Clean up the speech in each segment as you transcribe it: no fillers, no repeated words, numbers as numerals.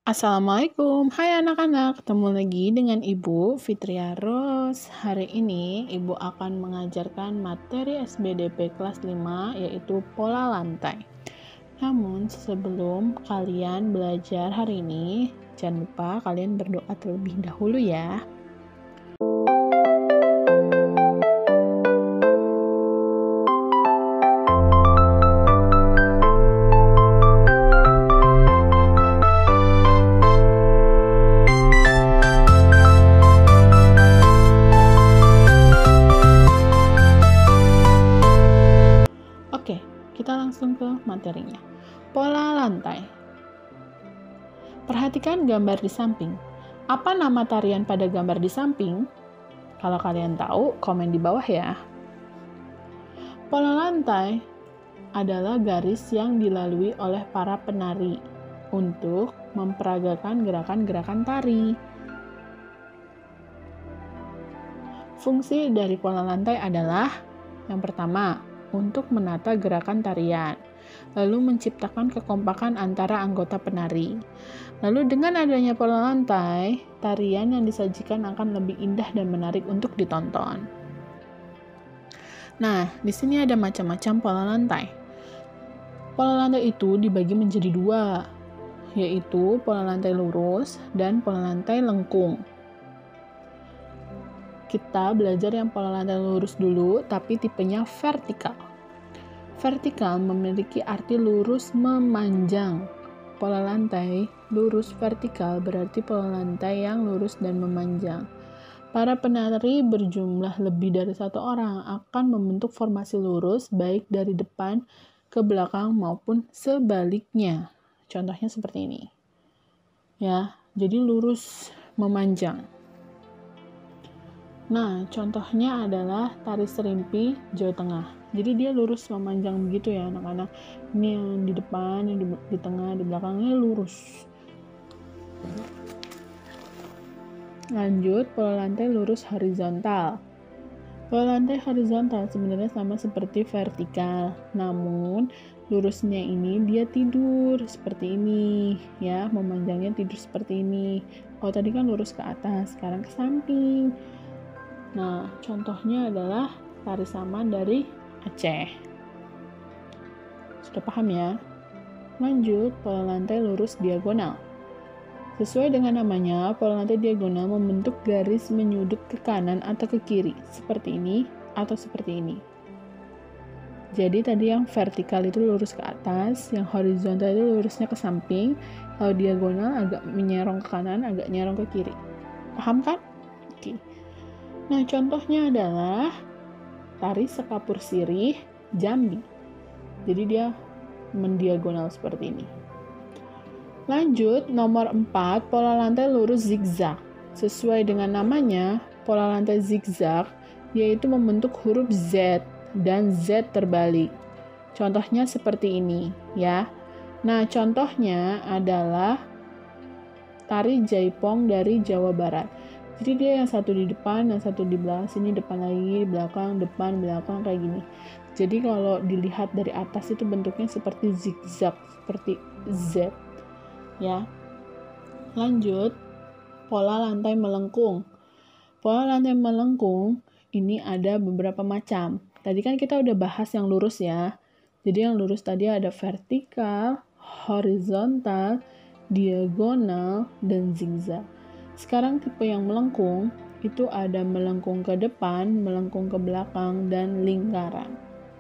Assalamualaikum, hai anak-anak, ketemu lagi dengan Ibu Fitria Ros. Hari ini Ibu akan mengajarkan materi SBDP kelas 5 yaitu pola lantai. Namun sebelum kalian belajar hari ini, jangan lupa kalian berdoa terlebih dahulu ya. Oke, kita langsung ke materinya. Pola lantai. Perhatikan gambar di samping. Apa nama tarian pada gambar di samping? Kalau kalian tahu, komen di bawah ya. Pola lantai adalah garis yang dilalui oleh para penari untuk memperagakan gerakan-gerakan tari. Fungsi dari pola lantai adalah yang pertama, untuk menata gerakan tarian, lalu menciptakan kekompakan antara anggota penari. Lalu dengan adanya pola lantai, tarian yang disajikan akan lebih indah dan menarik untuk ditonton. Nah, di sini ada macam-macam pola lantai. Pola lantai itu dibagi menjadi dua, yaitu pola lantai lurus dan pola lantai lengkung. Kita belajar yang pola lantai lurus dulu, tapi tipenya vertikal. Vertikal memiliki arti lurus memanjang. Pola lantai lurus vertikal berarti pola lantai yang lurus dan memanjang. Para penari berjumlah lebih dari satu orang akan membentuk formasi lurus baik dari depan ke belakang maupun sebaliknya. Contohnya seperti ini. Ya, jadi lurus memanjang. Nah, contohnya adalah tari serimpi Jawa Tengah. Jadi dia lurus memanjang begitu ya anak-anak. Ini yang di depan, yang di tengah, di belakangnya lurus. Lanjut, pola lantai lurus horizontal. Pola lantai horizontal sebenarnya sama seperti vertikal. Namun, lurusnya ini dia tidur seperti ini. Ya, memanjangnya tidur seperti ini. Kalau tadi kan lurus ke atas, sekarang ke samping. Nah, contohnya adalah tari saman dari Aceh. Sudah paham ya? Lanjut, pola lantai lurus diagonal. Sesuai dengan namanya, pola lantai diagonal membentuk garis menyudut ke kanan atau ke kiri, seperti ini atau seperti ini. Jadi tadi yang vertikal itu lurus ke atas, yang horizontal itu lurusnya ke samping, kalau diagonal agak menyerong ke kanan, agak nyerong ke kiri. Paham kan? Oke. Nah, contohnya adalah tari sekapur sirih Jambi. Jadi dia mendiagonal seperti ini. Lanjut, nomor 4, pola lantai lurus zigzag. Sesuai dengan namanya, pola lantai zigzag yaitu membentuk huruf Z dan Z terbalik. Contohnya seperti ini, ya. Nah, contohnya adalah tari jaipong dari Jawa Barat. Jadi dia yang satu di depan, yang satu di belakang, sini depan lagi, belakang, depan, belakang, kayak gini. Jadi kalau dilihat dari atas itu bentuknya seperti zigzag, seperti Z. Ya. Lanjut, pola lantai melengkung. Pola lantai melengkung ini ada beberapa macam. Tadi kan kita udah bahas yang lurus ya. Jadi yang lurus tadi ada vertikal, horizontal, diagonal, dan zigzag. Sekarang tipe yang melengkung, itu ada melengkung ke depan, melengkung ke belakang, dan lingkaran.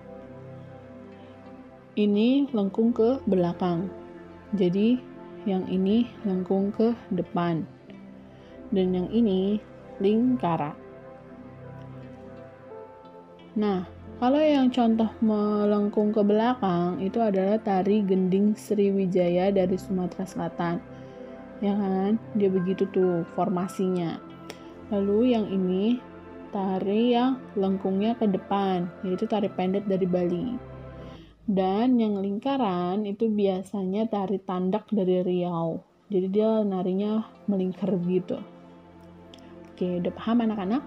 Ini lengkung ke belakang. Jadi yang ini lengkung ke depan. Dan yang ini lingkaran. Nah, kalau yang contoh melengkung ke belakang, itu adalah tari gending Sriwijaya dari Sumatera Selatan. Ya kan, dia begitu tuh formasinya. Lalu yang ini tari yang lengkungnya ke depan, yaitu tari pendek dari Bali. Dan yang lingkaran itu biasanya tari tandak dari Riau. Jadi dia narinya melingkar gitu. Oke, udah paham anak-anak?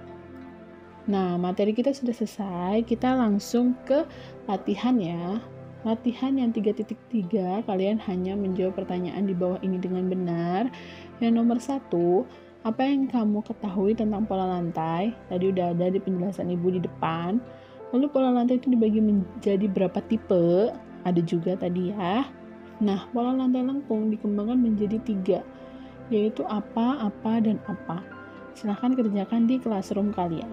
Nah, materi kita sudah selesai. Kita langsung ke latihan ya. Latihan yang 3.3, kalian hanya menjawab pertanyaan di bawah ini dengan benar. Yang nomor 1, apa yang kamu ketahui tentang pola lantai? Tadi udah ada di penjelasan ibu di depan. Lalu pola lantai itu dibagi menjadi berapa tipe? Ada juga tadi ya. Nah, pola lantai lengkung dikembangkan menjadi 3, yaitu apa, dan apa. Silahkan kerjakan di classroom kalian.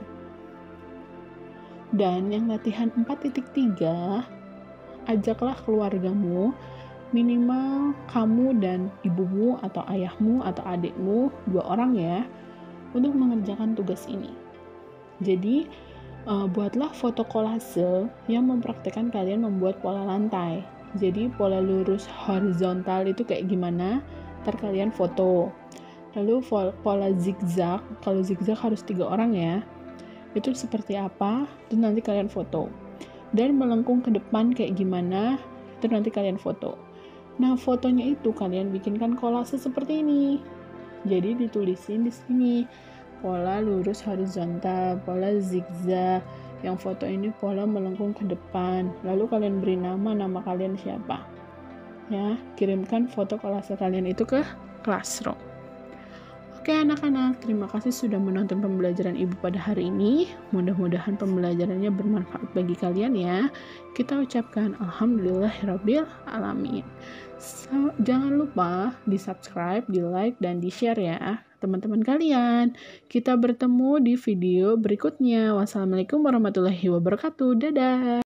Dan yang latihan 4.3, ajaklah keluargamu, minimal kamu dan ibumu atau ayahmu atau adikmu, 2 orang ya, untuk mengerjakan tugas ini. Jadi, buatlah foto kolase yang mempraktikkan kalian membuat pola lantai. Jadi, pola lurus horizontal itu kayak gimana? Ntar kalian foto. Lalu pola zigzag, kalau zigzag harus 3 orang ya. Itu seperti apa? Itu nanti kalian foto. Dan melengkung ke depan kayak gimana? Itu nanti kalian foto. Nah, fotonya itu kalian bikinkan kolase seperti ini. Jadi ditulisin di sini pola lurus horizontal, pola zigzag. Yang foto ini pola melengkung ke depan. Lalu kalian beri nama kalian siapa. Ya, kirimkan foto kolase kalian itu ke classroom. Oke anak-anak, terima kasih sudah menonton pembelajaran Ibu pada hari ini. Mudah-mudahan pembelajarannya bermanfaat bagi kalian ya. Kita ucapkan alhamdulillahirabbil alamin. Jangan lupa di subscribe, di like, dan di share ya teman-teman kalian. Kita bertemu di video berikutnya. Wassalamualaikum warahmatullahi wabarakatuh. Dadah.